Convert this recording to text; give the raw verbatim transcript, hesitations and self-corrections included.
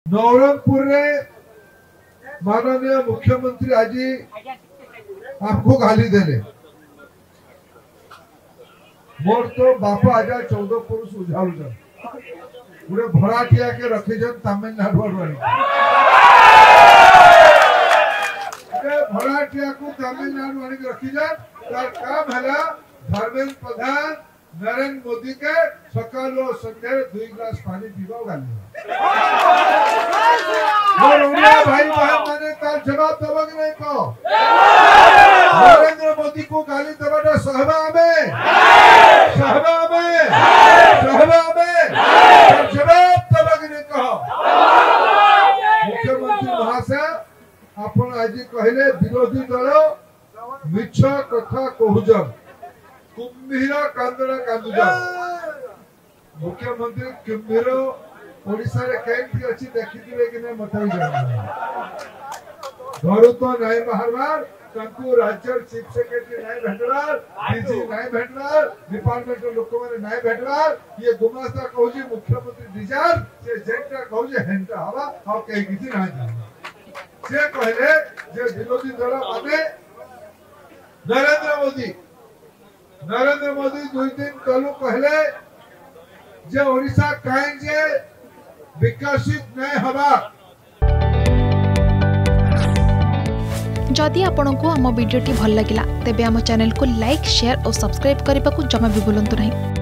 नवरंगपुर रे माननीय मुख्यमंत्री आज आपको गाली देले। मोर तो बापा आज चौदह पुरुष उजाड़ गोटे भड़ाटिया के रखीजन तमिलनाडु भड़ाटिया को तमिलनाडु आनी रखीजन तार काम है धर्मेंद्र प्रधान नरेंद्र मोदी के सकाल और संध्या दुई ग्लास पानी पीवा गाली भाई बहन मैंने तार जवाब दबा कि नहीं को नरेंद्र मोदी को गाली दबाटा सहबा में सहबा में सहबा में जवाब दबा कि नहीं कहो। मुख्यमंत्री महाशय आपण आज कहले विरोधी दल मिछ कथा कहूजन कुंभीर कांदड़ा कांदुजन। मुख्यमंत्री कुंभीर ओडिशा रे केंती अछि देखिथिबे कि नै मथाई जाना घरु तो नै बाहरबार तांको राज्य चीफ सेक्रेटरी नै भेटलार डीजी नै भेटलार डिपार्टमेंट लोक माने नै भेटलार ये गुमास्ता कहूजी मुख्यमंत्री डिजाइन से जेंटा कहूजी हेंटा हवा आ कहि किछि नै जाना से कहले जे विरोधी दल माने नरेंद्र मोदी नरेंद्र मोदी दुई दिन तलु कहले जे ओडिशा काहे जे विकसित नहीं हवा। जदि आपंक आम भिडी भल लगा तेब आम चैनल को लाइक शेयर और सब्सक्राइब करने को जमा भी भूलु नहीं।